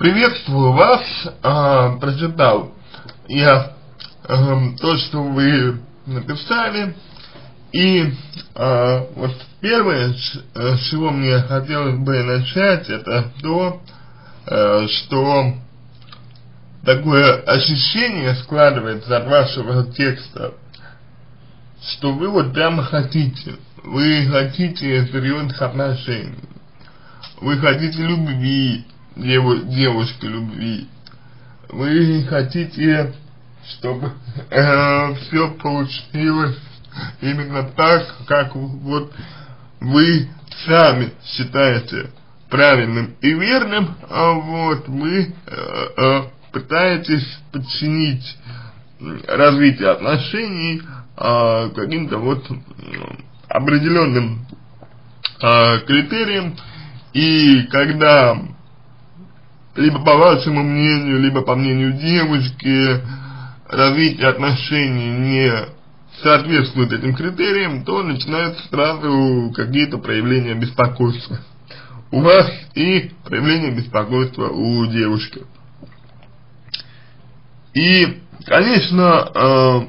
Приветствую вас, прочитал я то, что вы написали, и вот первое, с чего мне хотелось бы начать, это то, что такое ощущение складывается от вашего текста, что вы вот прямо хотите, вы хотите серьезных отношений, вы хотите любви, девушки любви, вы хотите, чтобы все получилось именно так, как вот вы сами считаете правильным и верным, а вот вы пытаетесь подчинить развитие отношений каким-то вот определенным критериям, и когда либо по вашему мнению, либо по мнению девушки развитие отношений не соответствует этим критериям, то начинаются сразу какие-то проявления беспокойства у вас и проявления беспокойства у девушки. И, конечно,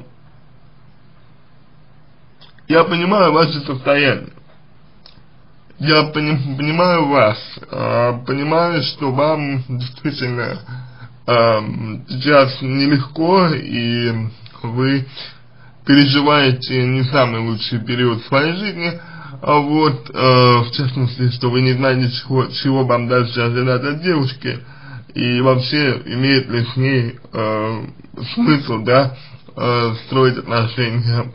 я понимаю ваше состояние. Я понимаю вас, понимаю, что вам действительно сейчас нелегко, и вы переживаете не самый лучший период своей жизни, вот, в частности, что вы не знаете, чего вам дальше ожидать от девушки, и вообще, имеет ли с ней смысл, да, строить отношения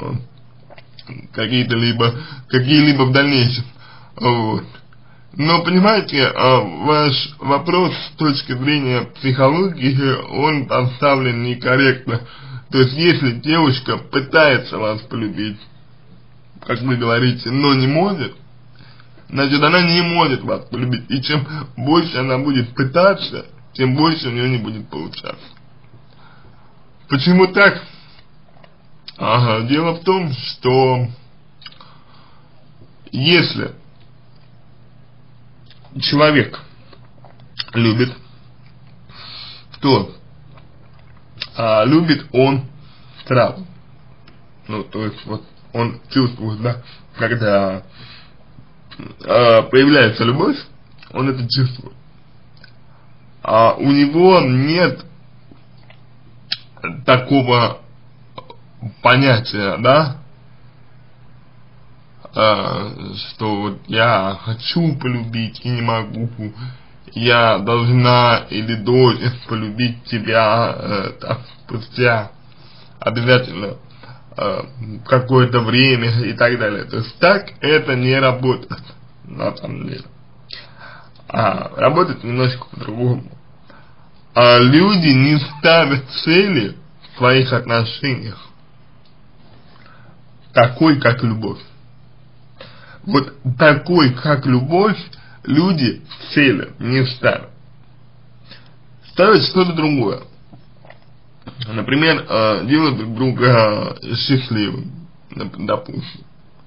какие-либо в дальнейшем. Вот. Но понимаете, ваш вопрос с точки зрения психологии, он поставлен некорректно. То есть, если девушка пытается вас полюбить, как вы говорите, но не может, значит, она не может вас полюбить. И чем больше она будет пытаться, тем больше у нее не будет получаться. Почему так? Дело в том, что если человек любит, то любит он сразу. Ну, то есть, вот он чувствует, да, когда появляется любовь, он это чувствует. У него нет такого понятия, да, что вот я хочу полюбить и не могу, я должна или должен полюбить тебя спустя обязательно какое-то время и так далее. То есть так это не работает на самом деле. Работает немножко по-другому. Люди не ставят цели в своих отношениях такой, как любовь. Вот такой, как любовь, люди цели не ставят. Ставят что-то другое. Например, делать друг друга счастливым, допустим.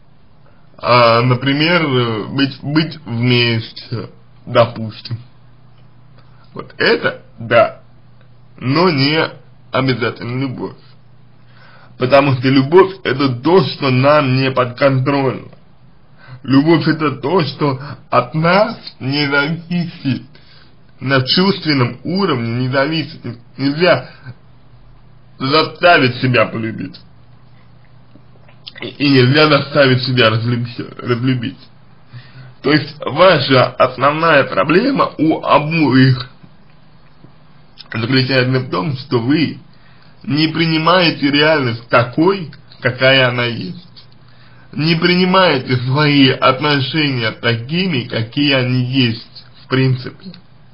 Например, быть вместе, допустим. Вот это, да, но не обязательно любовь. Потому что любовь — это то, что нам не подконтрольно. Любовь — это то, что от нас не зависит, на чувственном уровне не зависит. Нельзя заставить себя полюбить. И нельзя заставить себя разлюбить. То есть ваша основная проблема у обоих заключается в том, что вы не принимаете реальность такой, какая она есть. Не принимаете свои отношения такими, какие они есть, в принципе.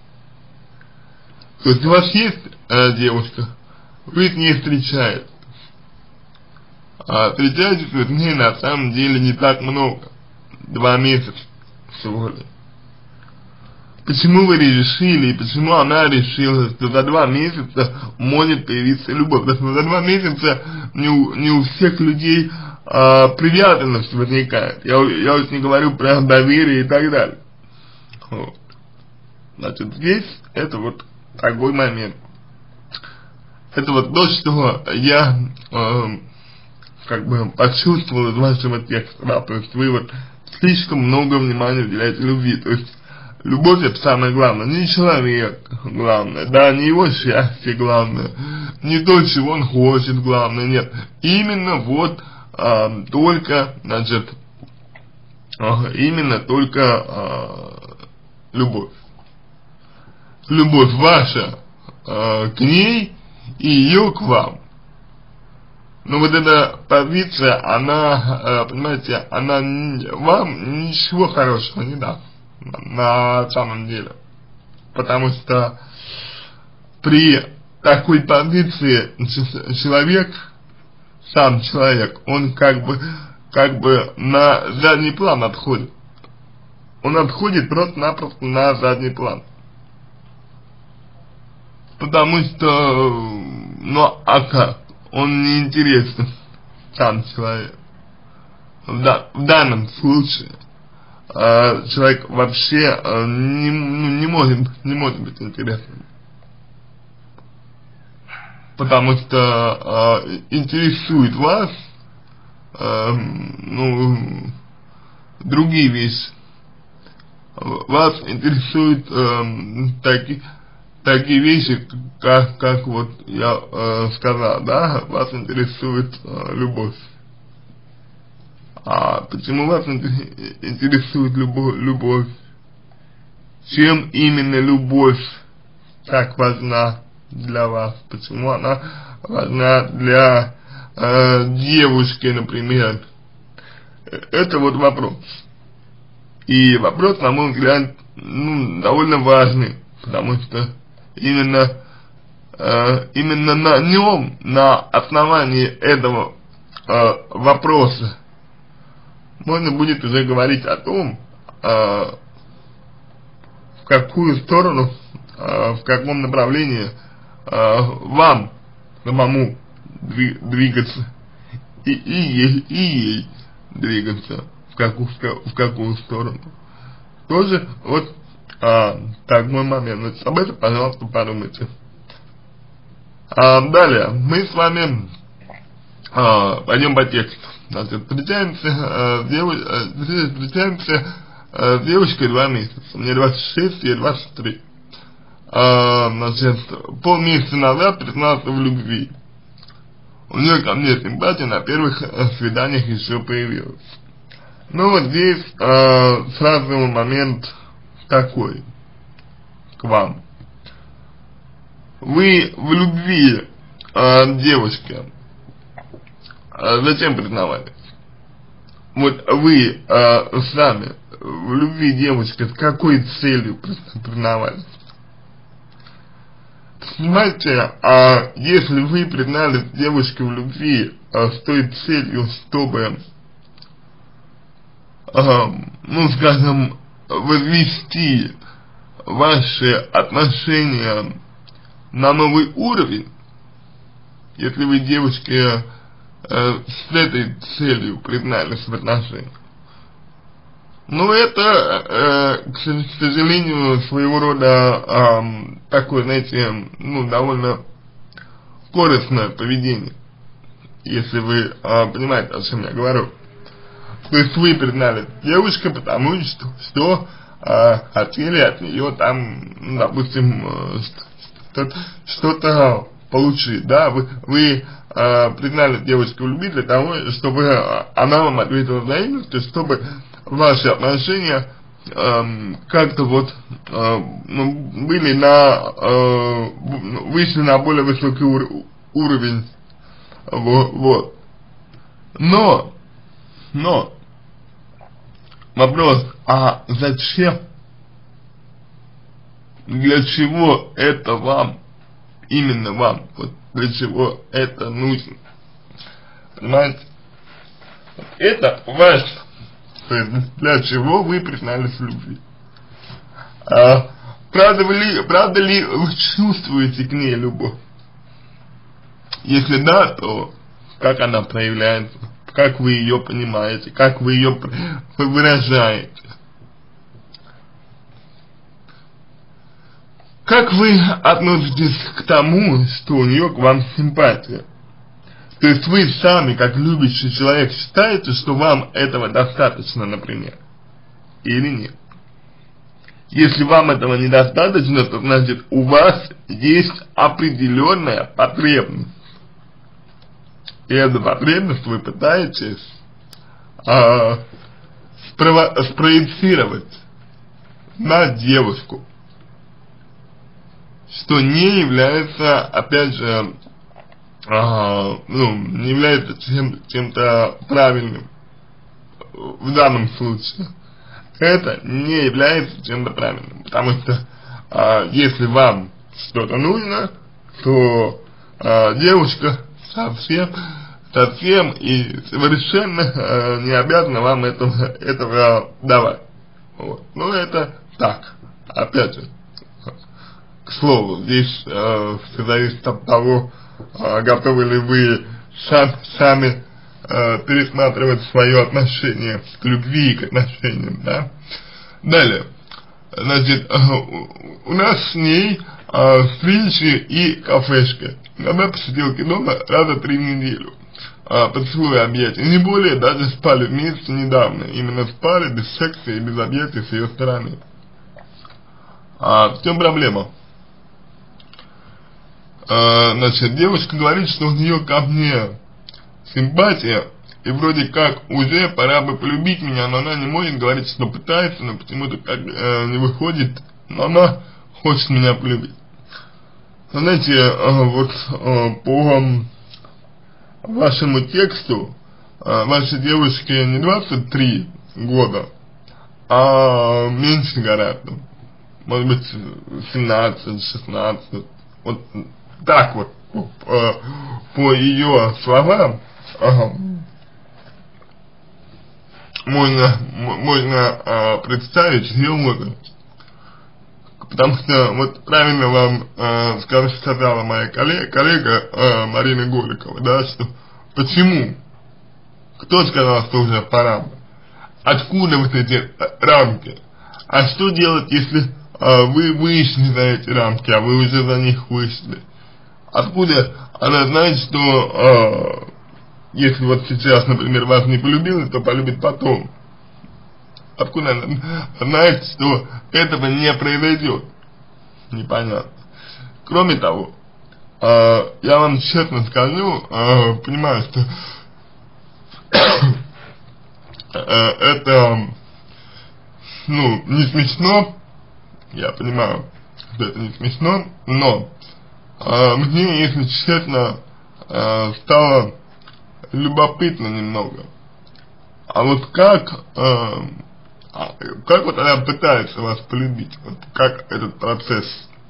То есть у вас есть девушка, вы с ней встречаетесь. Встречаетесь вы с ней на самом деле не так много. 2 месяца всего лишь. Почему вы решили, и почему она решила, что за 2 месяца может появиться любовь? Потому что за 2 месяца не у всех людей привязанность возникает. Я уж не говорю про доверие и так далее. Вот. Значит, здесь это вот такой момент. Это вот то, что я как бы почувствовал из вашего текста, да, то есть вы вот слишком много внимания уделяете любви, то есть любовь это самое главное, не человек главное, да, не его счастье главное, не то, чего он хочет главное, нет, именно вот только, значит, именно только любовь. Любовь ваша к ней и ее к вам. Но вот эта позиция, она, понимаете, она вам ничего хорошего не даст на самом деле. Потому что при такой позиции человек, сам человек, он как бы на задний план отходит. Он отходит просто-напросто на задний план. Потому что, ну а как? Он не интересен, сам человек. В данном случае человек вообще не может быть интересным. Потому что интересует вас другие вещи. Вас интересуют такие вещи, как вот я сказал, да, вас интересует любовь. А почему вас интересует любовь? Чем именно любовь так важна для вас? Почему она важна для девушки, например? Это вот вопрос. И вопрос, на мой взгляд, довольно важный, потому что именно на нем, на основании этого вопроса можно будет уже говорить о том, в какую сторону, в каком направлении вам самому двигаться и ей двигаться, в какую сторону. Тоже вот такой момент. Вот об этом, пожалуйста, подумайте. Далее мы с вами пойдем по тексту. Значит, встречаемся с девушкой 2 месяца. Мне 26, ей 23. Значит, полмесяца назад признался в любви. У нее ко мне симпатия на первых свиданиях еще появилась. Ну вот здесь сразу момент такой к вам. Вы в любви девушке зачем признавались? Вот вы сами в любви девушки с какой целью признавались? Понимаете, если вы признались девушке в любви с той целью, чтобы, скажем, возвести ваши отношения на новый уровень, если вы девушке с этой целью признались в отношениях, ну это, к сожалению, своего рода такое, знаете, довольно корыстное поведение, если вы понимаете, о чем я говорю. То есть вы признали девушке, потому что хотели от нее там, допустим, что-то получить, да, вы признали девушку в любви для того, чтобы она вам ответила взаимностью, чтобы ваши отношения как-то вот были вышли на более высокий уровень, вот. Но вопрос, а зачем? Для чего это вам? Именно вам, вот для чего это нужно? Понимаете? Это важно. То есть для чего вы признались в любви? Правда ли вы чувствуете к ней любовь? Если да, то как она проявляется? Как вы ее понимаете? Как вы ее выражаете? Как вы относитесь к тому, что у нее к вам симпатия? То есть вы сами, как любящий человек, считаете, что вам этого достаточно, например, или нет? Если вам этого недостаточно, то значит у вас есть определенная потребность. И эту потребность вы пытаетесь спроецировать на девушку, что не является, опять же, не является чем-то правильным в данном случае. Это не является чем-то правильным, потому что если вам что-то нужно, то девушка совсем и совершенно не обязана вам этого давать. Вот. Ну это так, опять же, к слову, здесь все зависит от того, готовы ли вы сами пересматривать свое отношение к любви и к отношениям, да. Далее, значит, у нас с ней встречи и кафешки. Она посетила кино раза 3 в неделю. Поцелуи, объятия. Не более, даже спали вместе недавно. Именно спали без секса и без объятий с ее стороны. В чем проблема? Значит, девушка говорит, что у нее ко мне симпатия, и вроде как уже пора бы полюбить меня, но она не может, говорит, что пытается, но почему-то как не выходит, но она хочет меня полюбить. Знаете, вот по вашему тексту, вашей девушке не 23 года, а меньше гораздо, может быть 17, 16, вот так вот, по ее словам, можно представить ее возраст. Потому что, вот правильно вам сказала моя коллега Марина Голикова, да, что почему? Кто сказал, что уже пора? Откуда вот эти рамки? А что делать, если вы вышли за эти рамки, а вы уже за них вышли? Откуда она знает, что если вот сейчас, например, вас не полюбила, то полюбит потом? Откуда она знает, что этого не произойдет? Непонятно. Кроме того, я вам честно скажу, понимаю, что это, не смешно, я понимаю, что это не смешно, но мне, если честно, стало любопытно немного. А вот как вот она пытается вас полюбить, вот как этот процесс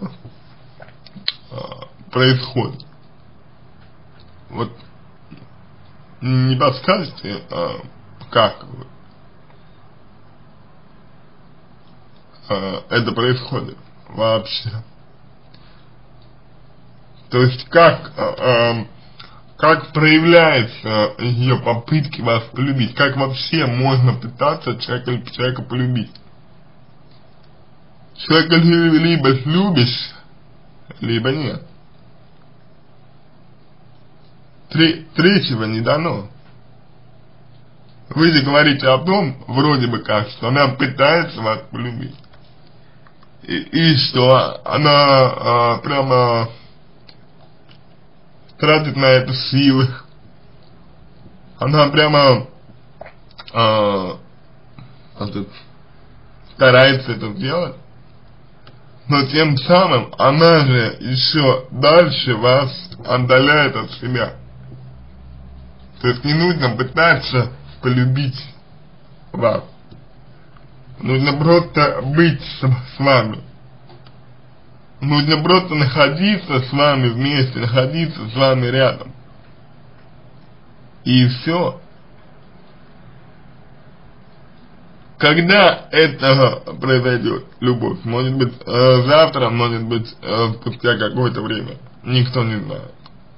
происходит? Вот не подскажете, как это происходит вообще? То есть как проявляются ее попытки вас полюбить? Как вообще можно пытаться человека полюбить? Человека либо любишь, либо нет. Третьего не дано. Вы же говорите о том, вроде бы как, что она пытается вас полюбить. И что она прямо тратит на это силы. Она прямо старается это сделать. Но тем самым она же еще дальше вас отдаляет от себя. То есть не нужно пытаться полюбить вас. Нужно просто быть с вами. Нужно просто находиться с вами вместе, находиться с вами рядом. И все. Когда это произойдет, любовь? Может быть завтра, может быть спустя какое-то время. Никто не знает.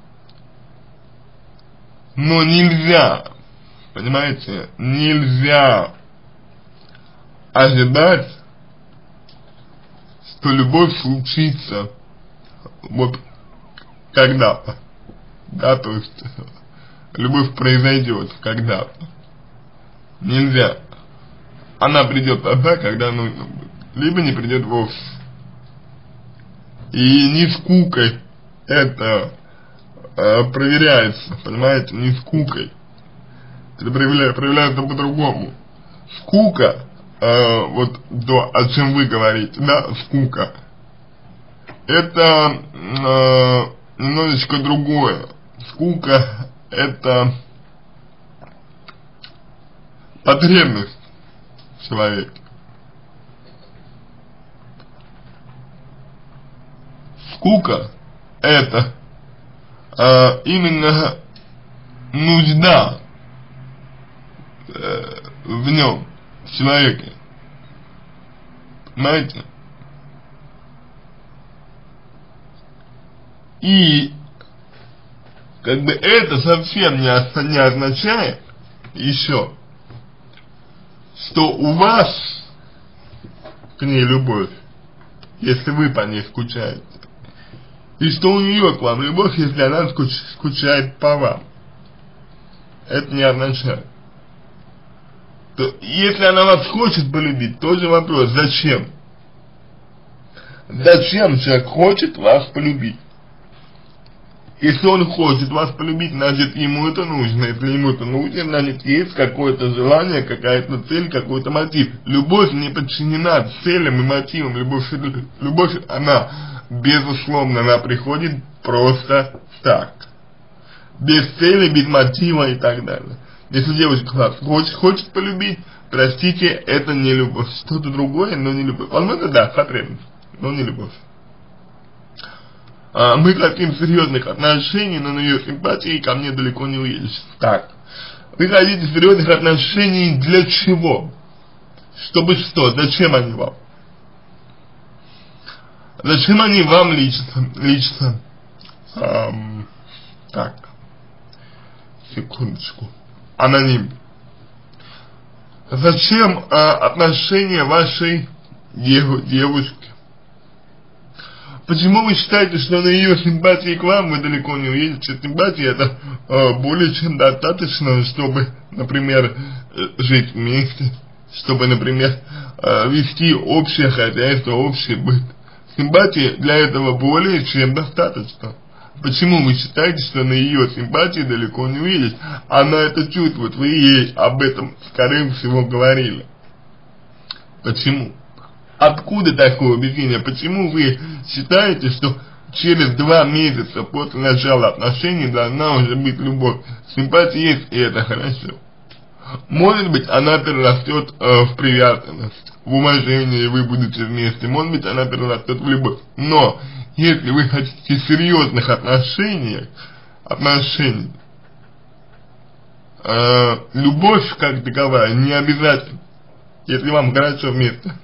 Но нельзя, понимаете, нельзя ожидать, что любовь случится вот когда-то, да, то есть любовь произойдет когда-то. Нельзя. Она придет тогда, когда нужно будет, либо не придет вовсе. И не скукой это проверяется, понимаете, не скукой. Это проявляется по-другому. Скука, вот то, о чем вы говорите, да, скука, это немножечко другое. Скука — это потребность в человеке. Скука — это именно нужда в нем, в человеке. Понимаете? И как бы это совсем не означает еще, что у вас к ней любовь, если вы по ней скучаете, и что у нее к вам любовь, если она скучает по вам. Это не означает. То, если она вас хочет полюбить, тоже вопрос, зачем? Зачем человек хочет вас полюбить? Если он хочет вас полюбить, значит ему это нужно. Если ему это нужно, значит есть какое-то желание, какая-то цель, какой-то мотив. Любовь не подчинена целям и мотивам. Любовь, она, безусловно, она приходит просто так. Без цели, без мотива и так далее. Если девушка вас хочет полюбить, простите, это не любовь. Что-то другое, но не любовь. Возможно, да, потребность, но не любовь. Мы хотим серьезных отношений, но на ее симпатии ко мне далеко не уедешь. Так. Вы хотите серьезных отношений для чего? Чтобы что? Зачем они вам? Зачем они вам лично? Так. Секундочку. Аноним. Зачем отношения вашей девушки? Почему вы считаете, что на ее симпатии к вам вы далеко не уедете? Симпатия это более чем достаточно, чтобы, например, жить вместе, чтобы, например, вести общее хозяйство, общий быт. Симпатии для этого более чем достаточно. Почему вы считаете, что на ее симпатии далеко не уедете? Она это чувствует, вы ей об этом, скорее всего, говорили. Почему? Откуда такое убеждение? Почему вы считаете, что через 2 месяца после начала отношений должна уже быть любовь? Симпатия есть, и это хорошо. Может быть, она перерастет в привязанность, в уважение, и вы будете вместе. Может быть, она перерастет в любовь. Но, если вы хотите серьезных отношений, любовь как таковая не обязательно, если вам хорошо вместе.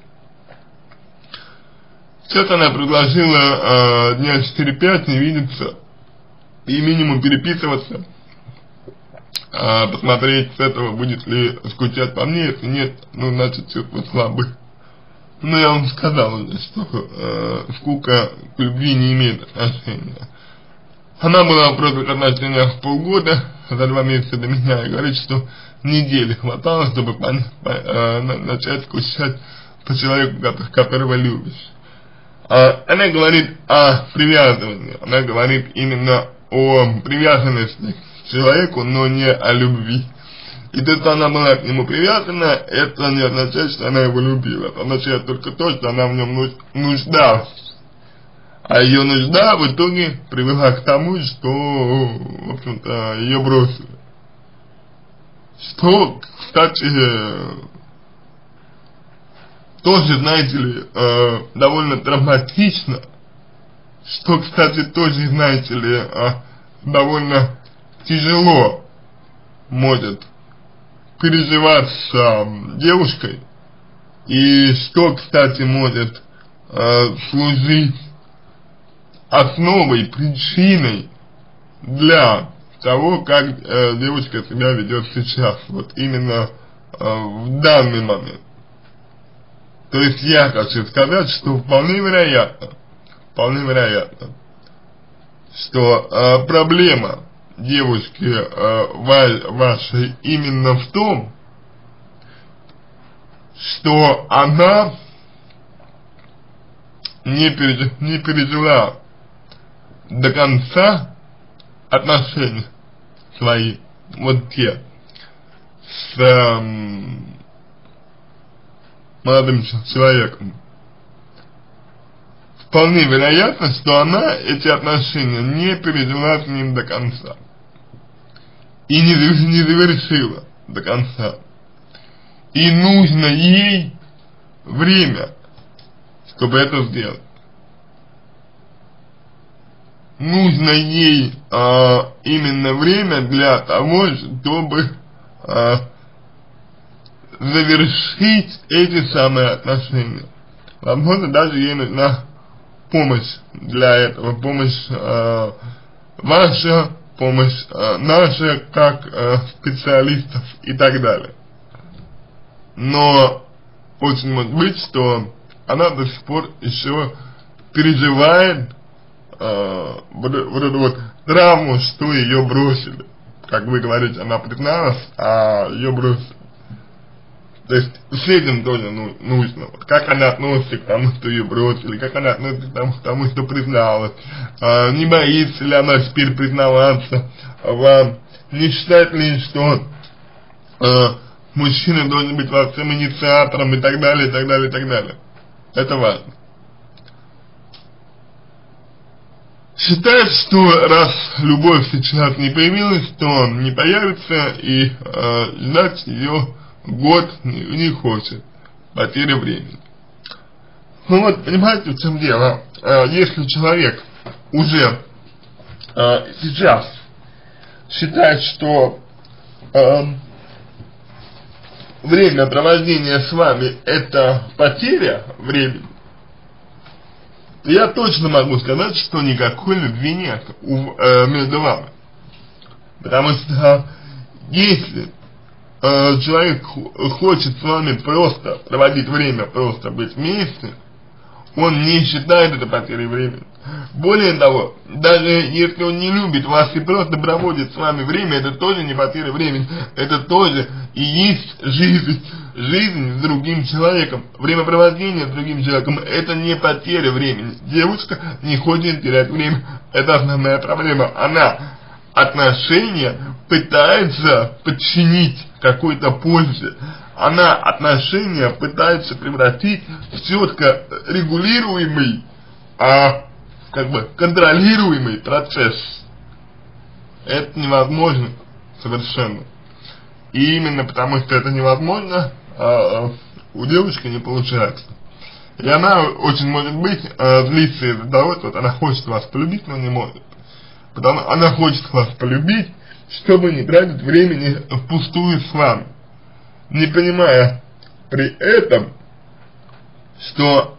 Сейчас она предложила дня 4-5 не видеться и минимум переписываться, посмотреть с этого, будет ли скучать по мне, если нет, ну значит чувства слабы. Но я вам сказал уже, что скука к любви не имеет отношения. Она была в прошлых отношениях полгода, за 2 месяца до меня, и говорит, что недели хватало, чтобы начать скучать по человеку, которого любишь. Она говорит о привязывании, она говорит именно о привязанности к человеку, но не о любви. И то, что она была к нему привязана, это не означает, что она его любила. Это означает только то, что она в нем нуждалась. А ее нужда в итоге привела к тому, что, в общем-то, ее бросили. Что, кстати, тоже, знаете ли, довольно травматично, что, кстати, тоже, знаете ли, довольно тяжело может переживаться девушкой, и что, кстати, может служить основой, причиной для того, как девушка себя ведет сейчас, вот именно в данный момент. То есть я хочу сказать, что вполне вероятно, что проблема девушки вашей именно в том, что она не пережила до конца отношения свои, вот те, с молодым человеком. Вполне вероятно, что она эти отношения не пережила с ним до конца. И не завершила до конца. И нужно ей время, чтобы это сделать. Нужно ей именно время для того, чтобы завершить эти самые отношения. Возможно, даже ей нужна помощь для этого, помощь ваша, помощь наша, как специалистов и так далее. Но очень может быть, что она до сих пор еще переживает вот эту вот травму, что ее бросили. Как вы говорите, она призналась, а ее бросили. То есть с этим тоже нужно. Вот как она относится к тому, что ее бросили, как она относится к тому, что призналась. Не боится ли она теперь признаваться вам. Не считает ли, что мужчина должен быть во всем инициатором и так далее, и так далее, и так далее. Это важно. Считает, что раз любовь сейчас не появилась, то не появится, и ждать ее год не хочет. Потеря времени. Ну вот, понимаете, в чем дело? Если человек уже сейчас считает, что время провождения с вами это потеря времени, я точно могу сказать, что никакой любви нет между вами. Потому что если человек хочет с вами просто проводить время, просто быть вместе, он не считает это потерей времени. Более того, даже если он не любит вас и просто проводит с вами время, это тоже не потеря времени, это тоже и есть жизнь с другим человеком. Времяпровождение с другим человеком — это не потеря времени. Девушка не хочет терять время, это основная проблема. Она отношения пытается подчинить какой-то пользе. Она отношения пытается превратить в четко регулируемый, как бы контролируемый процесс. Это невозможно совершенно. И именно потому, что это невозможно, у девушки не получается. И она очень может быть злится из-за того, что вот она хочет вас полюбить, но не может. Потому что она хочет вас полюбить, чтобы не тратить времени впустую с вами. Не понимая при этом, что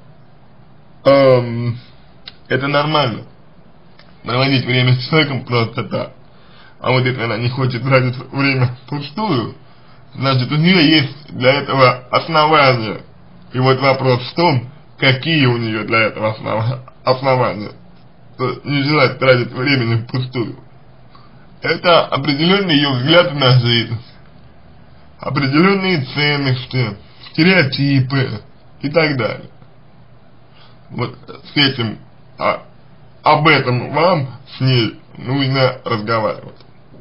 это нормально проводить время с человеком просто так. А вот если она не хочет тратить время впустую, значит у нее есть для этого основания. И вот вопрос в том, какие у нее для этого основания. Не желать тратить времени впустую. Это определенные ее взгляды на жизнь, определенные ценности, стереотипы и так далее. Вот с этим, об этом вам с ней нужно разговаривать.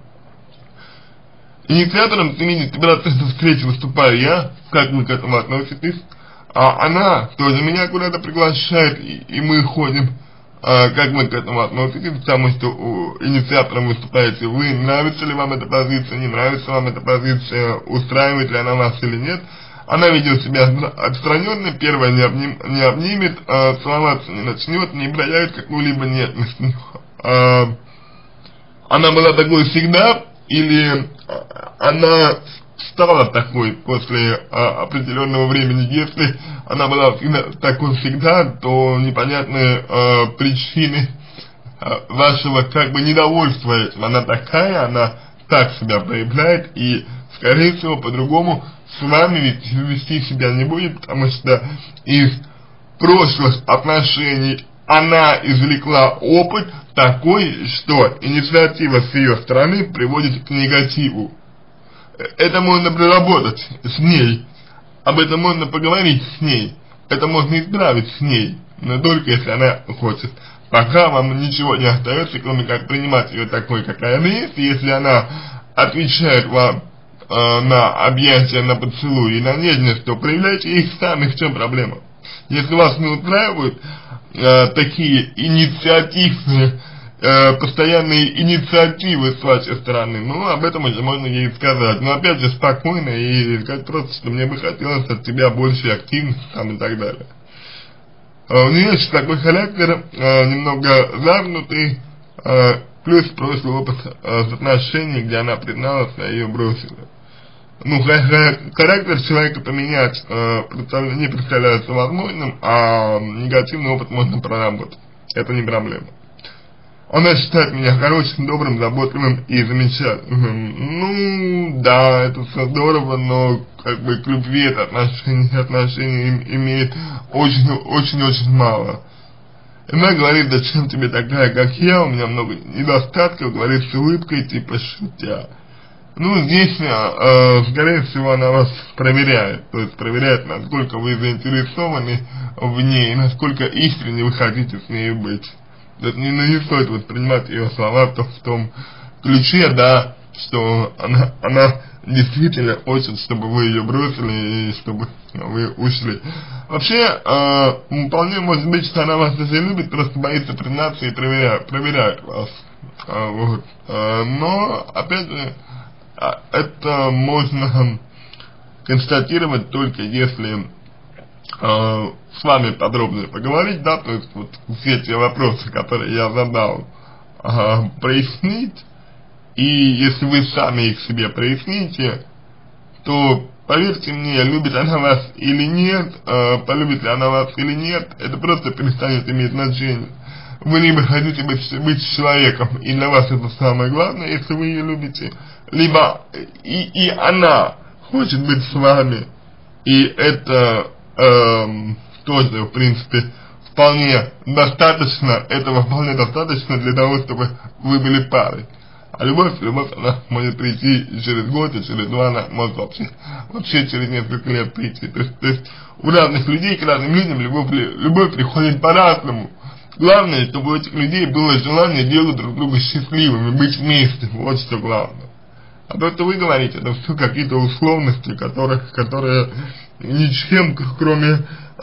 Инициатором 70% встречи выступаю я, как вы к этому относитесь, а она тоже меня куда-то приглашает, и мы ходим. Как вы к этому относитесь, потому что инициатором выступаете вы, нравится ли вам эта позиция, не нравится вам эта позиция, устраивает ли она вас или нет. Она ведет себя отстраненно, первая не обнимет, целоваться не начнет, не проявит какую-либо нежность. Она была такой всегда, или она стала такой после определенного времени? Если она была такой всегда, то непонятны причины вашего как бы недовольства этим. Она такая, она так себя проявляет, и скорее всего по-другому с вами ведь вести себя не будет, потому что из прошлых отношений она извлекла опыт такой, что инициатива с ее стороны приводит к негативу. Это можно проработать с ней, об этом можно поговорить с ней, это можно исправить с ней, но только если она хочет. Пока вам ничего не остается, кроме как принимать ее такой, какая она есть. Если она отвечает вам на объятия, на поцелуи и на нежность, то проявляйте их сами, в чем проблема. Если вас не устраивают такие инициативные, постоянные инициативы с вашей стороны, ну, об этом уже можно ей сказать. Но опять же спокойно и сказать просто, что мне бы хотелось от тебя больше активности там и так далее. У нее есть такой характер, немного загнутый, плюс прошлый опыт отношений, где она призналась, а ее бросила. Ну, характер человека поменять не представляется возможным, а негативный опыт можно проработать. Это не проблема. Она считает меня хорошим, добрым, заботливым и замечательным. Ну, да, это все здорово, но как бы к любви это отношения имеет очень-очень мало. Она говорит, зачем тебе такая, как я, у меня много недостатков, говорит с улыбкой, типа шутя. Ну, здесь, скорее всего, она вас проверяет, то есть проверяет, насколько вы заинтересованы в ней, насколько искренне вы хотите с ней быть. Не стоит воспринимать ее слова в том ключе, да, что она действительно хочет, чтобы вы ее бросили и чтобы вы ушли. Вообще, вполне может быть, что она вас даже любит, просто боится признаться и проверяет вас. Вот. Но, опять же, это можно констатировать только если с вами подробнее поговорить, да, то есть вот все те вопросы, которые я задал, прояснить, и если вы сами их себе проясните, то, поверьте мне, любит она вас или нет, полюбит ли она вас или нет, это просто перестанет иметь значение. Вы либо хотите быть с человеком, и для вас это самое главное, если вы ее любите, либо и она хочет быть с вами, и это тоже, в принципе, вполне достаточно, этого вполне достаточно для того, чтобы вы были парой. А любовь, она может прийти через год, и через два, она может вообще через несколько лет прийти. То есть у разных людей, к разным людям любовь приходит по-разному. Главное, чтобы у этих людей было желание делать друг друга счастливыми, быть вместе, вот что главное. А то, что вы говорите, это все какие-то условности, которые ничем, кроме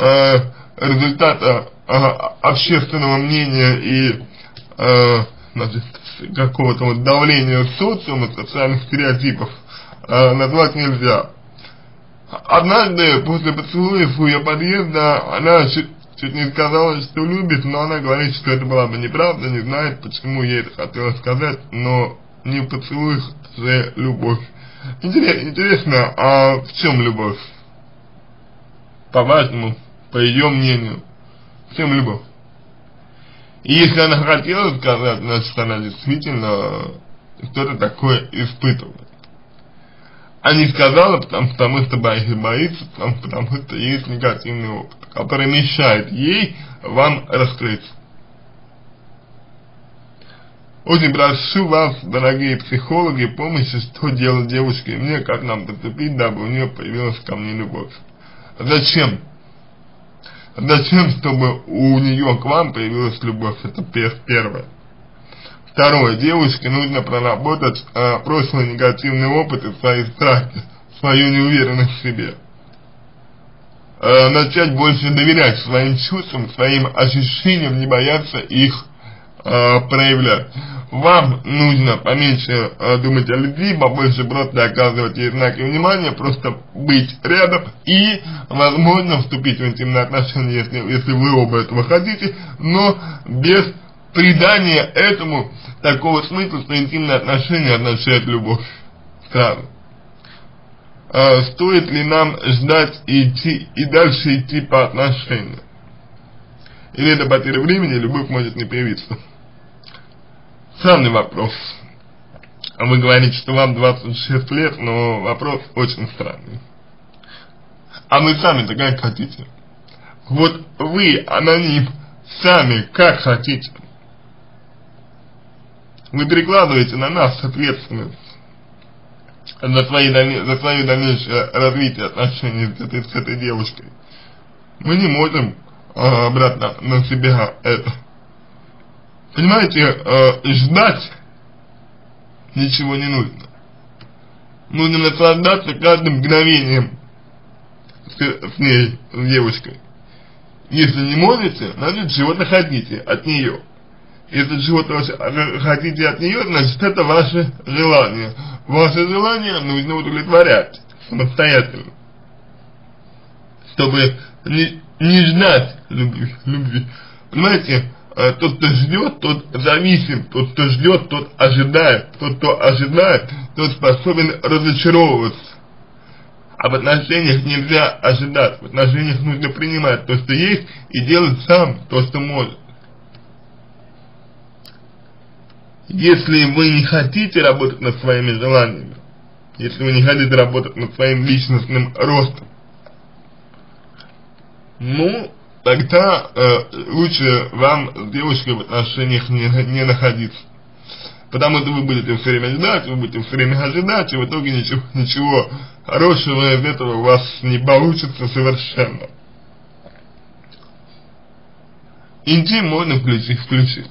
результата общественного мнения и какого-то вот давления социума, социальных стереотипов назвать нельзя. Однажды после поцелуев у ее подъезда она чуть не сказала, что любит, но она говорит, что это была бы неправда, не знает, почему ей это хотелось сказать, но не в поцелуях же любовь. Интересно, а в чем любовь? По-вашему, по ее мнению, в чем любовь? И если она хотела сказать, значит она действительно что-то такое испытывает. А не сказала, потому что боится, потому что есть негативный опыт, который мешает ей вам раскрыться. Очень прошу вас, дорогие психологи, помощи, что делать девушке и мне, как нам поступить, дабы у нее появилась ко мне любовь. Зачем? Зачем, чтобы у нее к вам появилась любовь? Это первое. Второе. Девушке нужно проработать прошлый негативный опыт и свои страхи, свою неуверенность в себе. Начать больше доверять своим чувствам, своим ощущениям, не бояться их проявлять. Вам нужно поменьше думать о любви, побольше просто оказывать ей знаки внимания, просто быть рядом и, возможно, вступить в интимные отношения, если вы оба этого хотите, но без придания этому такого смысла, что интимные отношения означают любовь. Сразу. Стоит ли нам ждать и дальше идти по отношениям? Или это потеря времени, любовь может не появиться? Странный вопрос. Вы говорите, что вам 26 лет, но вопрос очень странный. а вы сами-то как хотите? Вот вы, аноним, сами как хотите? Вы перекладываете на нас ответственность за свое дальнейшее развитие отношений с этой девушкой. Мы не можем брать на себя это. Понимаете, ждать ничего не нужно. Нужно наслаждаться каждым мгновением с ней, с девушкой. Если не можете, значит чего-то хотите от нее. Если чего-то хотите от нее, значит это ваше желание. Ваше желание нужно удовлетворять самостоятельно. Чтобы не ждать любви. Понимаете, тот, кто ждет, тот зависим, тот, кто ждет, тот ожидает. Тот, кто ожидает, тот способен разочаровываться. А в отношениях нельзя ожидать, в отношениях нужно принимать то, что есть, и делать сам то, что может. Если вы не хотите работать над своими желаниями, если вы не хотите работать над своим личностным ростом, ну, тогда лучше вам с девушкой в отношениях не находиться. Потому что вы будете все время ждать, вы будете все время ожидать, и в итоге ничего хорошего из этого у вас не получится совершенно. Интим можно включить.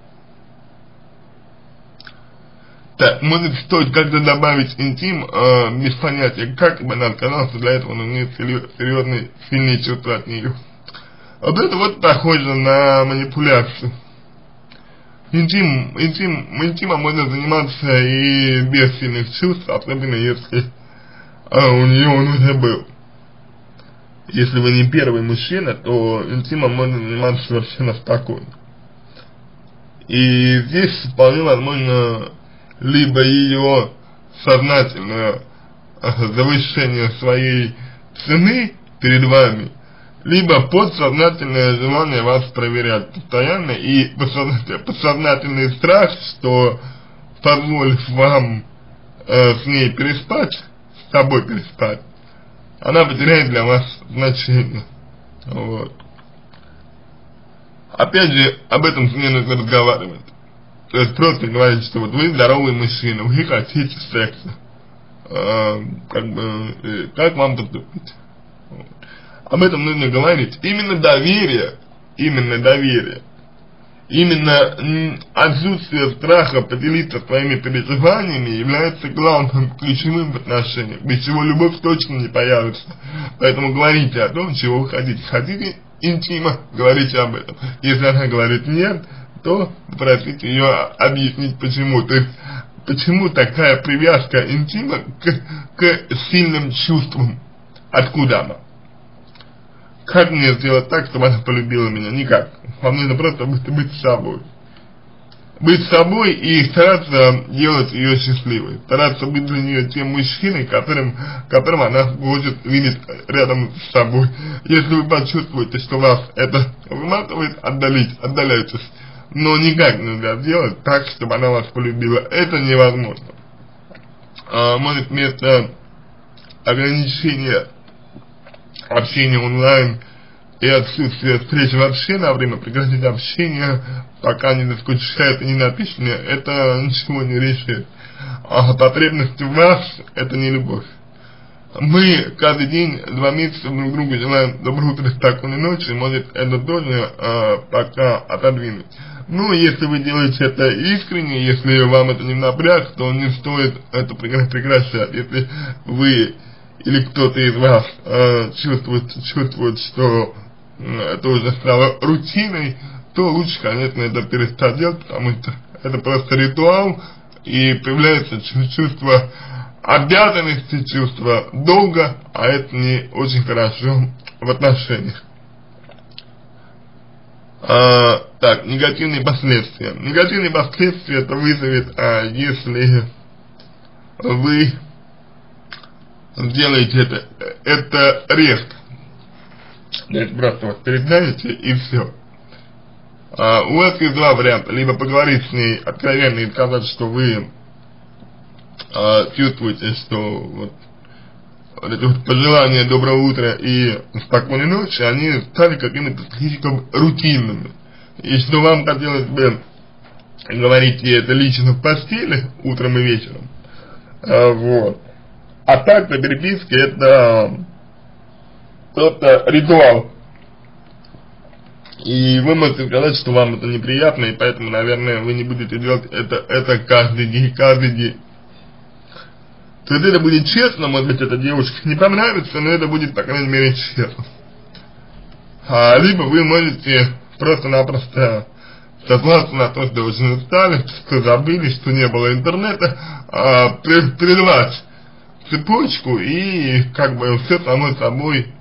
Так, может стоит как-то добавить интим, без понятия, как бы она сказала, что для этого нужны серьезные, сильные чувства от нее. Вот это вот похоже на манипуляцию. Интимом можно заниматься и без сильных чувств, особенно если у нее он уже был. Если вы не первый мужчина, то интимом можно заниматься совершенно спокойно. И здесь вполне возможно либо ее сознательное завышение своей цены перед вами, либо подсознательное желание вас проверять постоянно и подсознательный страх, что позволив вам с ней переспать, с собой переспать, она потеряет для вас значение. Вот. Опять же, об этом с ней нужно разговаривать. То есть просто говорить, что вот вы здоровый мужчина, вы хотите секса, как вам поступить? Вот. Об этом нужно говорить. Именно доверие, именно отсутствие страха поделиться своими переживаниями является главным, ключевым в отношениях, без чего любовь точно не появится. Поэтому говорите о том, чего вы хотите. Хотите интима, говорите об этом. Если она говорит нет, то попросите ее объяснить почему. То есть, почему такая привязка интима к сильным чувствам? Откуда она? Как мне сделать так, чтобы она полюбила меня? Никак. Вам нужно просто быть собой. Быть собой и стараться делать ее счастливой. Стараться быть для нее тем мужчиной, которым она хочет видеть рядом с собой. Если вы почувствуете, что вас это выматывает, отдаляйтесь. Но никак нельзя сделать так, чтобы она вас полюбила. Это невозможно. Может вместо ограничения общения онлайн и отсутствие встреч вообще на время прекратить общение, пока не заскучает и не напишет мне, это ничего не решит. А потребность в вас — это не любовь. Мы каждый день, 2 месяца друг другу желаем доброго утра, спокойной ночи, может это тоже пока отодвинуть. Ну, если вы делаете это искренне, если вам это не напряг, то не стоит это прекращать. Если вы или кто-то из вас чувствует, что это уже стало рутиной, то лучше, конечно, это перестать делать, потому что это просто ритуал, и появляется чувство обязанности, чувство долга, а это не очень хорошо в отношениях. Так, негативные последствия. Негативные последствия это вызовет, если вы сделаете это резко. То есть просто вот перестанете и все. У вас есть 2 варианта. Либо поговорить с ней откровенно и сказать, что вы чувствуете, что вот вот эти вот пожелания доброго утра и спокойной ночи, они стали какими-то слишком рутинными. И что вам хотелось бы говорить это лично в постели, утром и вечером. Вот. А так, на переписке это просто ритуал. И вы можете сказать, что вам это неприятно, и поэтому, наверное, вы не будете делать это каждый день. То есть это будет честно, может быть, эта девушка не понравится, но это будет, по крайней мере, честно. Либо вы можете просто-напросто сослаться на то, что очень устали, что забыли, что не было интернета, прервать цепочку, и как бы все само собой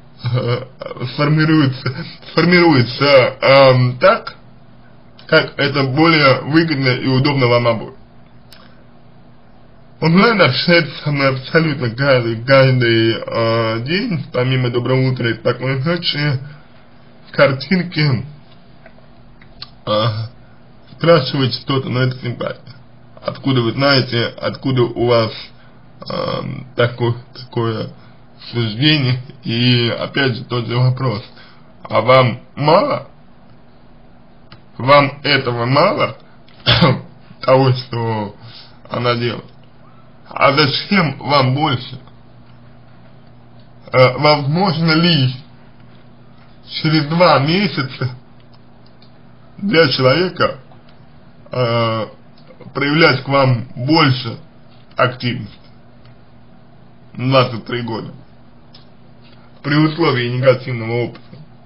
сформируется так, как это более выгодно и удобно вам обоим. Онлайн общается со мной абсолютно каждый день, помимо доброго утра и спокойной ночи, картинки, спрашивает что-то, но это симпатия. Откуда вы знаете, откуда у вас такое суждение, и опять же тот же вопрос, а вам мало? Вам этого мало, того, что она делает? А зачем вам больше? Возможно ли через 2 месяца для человека проявлять к вам больше активности? 23 года. При условии негативного опыта.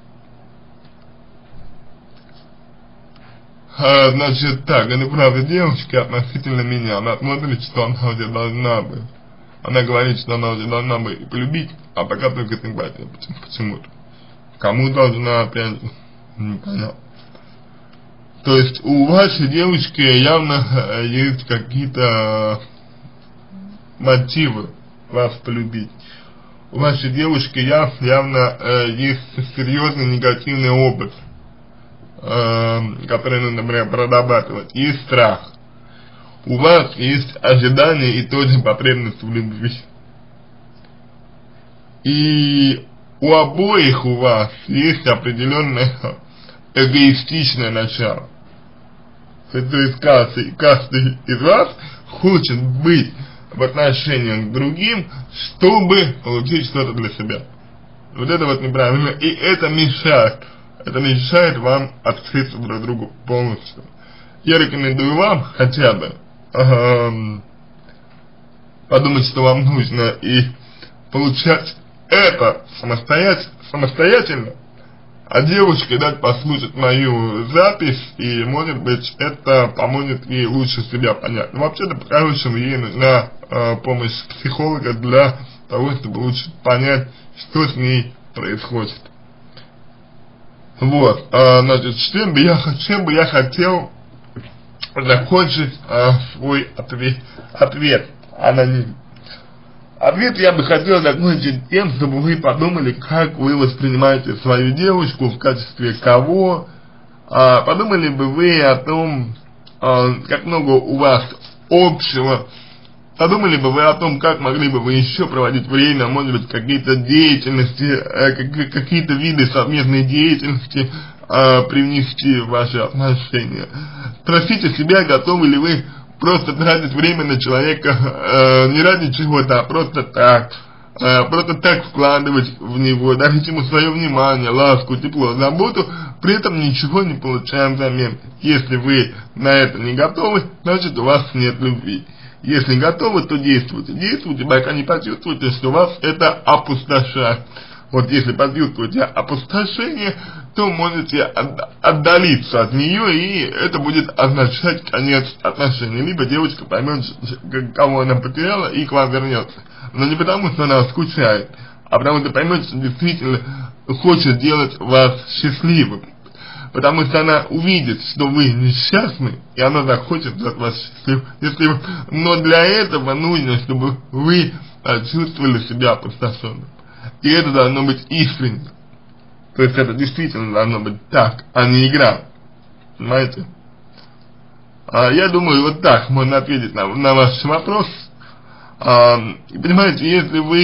Значит так, это правда девушки относительно меня. Она смотрит, что она уже должна бы. Она говорит, что она уже должна бы полюбить, а пока только симпатия почему-то. Кому должна, опять же, непонятно. То есть у вашей девушки явно есть какие-то мотивы вас полюбить. У вашей девушки явно есть серьезный негативный опыт, который нужно, например, прорабатывать. Есть страх. У вас есть ожидание и тоже потребность в любви. И у обоих у вас есть определенное эгоистичное начало. То есть каждый из вас хочет быть в отношениях к другим, чтобы получить что-то для себя. Вот это вот неправильно. И это мешает. Это мешает вам открыться друг другу полностью. Я рекомендую вам хотя бы подумать, что вам нужно, и получать это самостоятельно, а девушке дать послушать мою запись, и может быть это поможет ей лучше себя понять. Но вообще-то по-хорошему ей нужна помощь психолога для того, чтобы лучше понять, что с ней происходит. Вот, значит, чем бы я хотел закончить свой ответ аноним. Ответ я бы хотел закончить тем, чтобы вы подумали, как вы воспринимаете свою девушку, в качестве кого. Подумали бы вы о том, как много у вас общего. Подумали бы вы о том, как могли бы вы еще проводить время, может быть, какие-то деятельности, какие-то виды совместной деятельности привнести в ваши отношения. Спросите себя, готовы ли вы просто тратить время на человека не ради чего-то, а просто так вкладывать в него, дарить ему свое внимание, ласку, тепло, заботу, при этом ничего не получаем взамен. Если вы на это не готовы, значит у вас нет любви. Если готовы, то действуйте. Действуйте, пока не почувствуете, что вас это опустошает. Вот если почувствуете опустошение, то можете отдалиться от нее, и это будет означать конец отношений. Либо девочка поймет, кого она потеряла, и к вам вернется. Но не потому, что она скучает, а потому что поймет, что действительно хочет делать вас счастливым. Потому что она увидит, что вы несчастны, и она захочет от вас счастливым. Но для этого нужно, чтобы вы чувствовали себя опустошенным. И это должно быть искренне. То есть это действительно должно быть так, а не игра. Понимаете? Я думаю, вот так можно ответить на ваш вопрос. Понимаете, если вы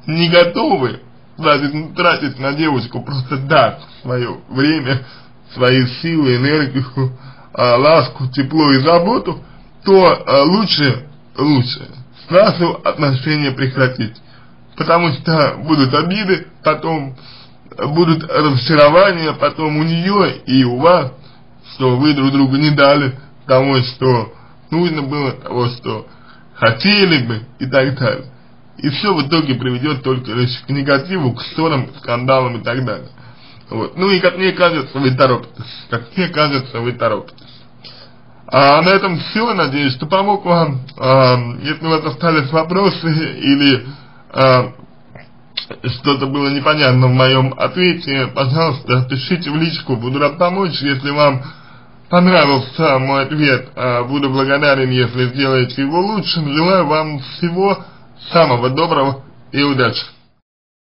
не готовы тратить на девушку просто так свое время, свои силы, энергию, ласку, тепло и заботу, то лучше сразу отношения прекратить. Потому что будут обиды, потом будут разочарования, потом у нее и у вас, что вы друг другу не дали того, что нужно было, того, что хотели бы и так далее. И все в итоге приведет только лишь к негативу, к ссорам, скандалам и так далее. Вот. Ну и как мне кажется, вы торопитесь. А на этом все. Надеюсь, что помог вам. Если у вас остались вопросы или что-то было непонятно в моем ответе, пожалуйста, пишите в личку, буду рад помочь. Если вам понравился мой ответ, буду благодарен, если сделаете его лучше. Желаю вам всего самого доброго и удачи.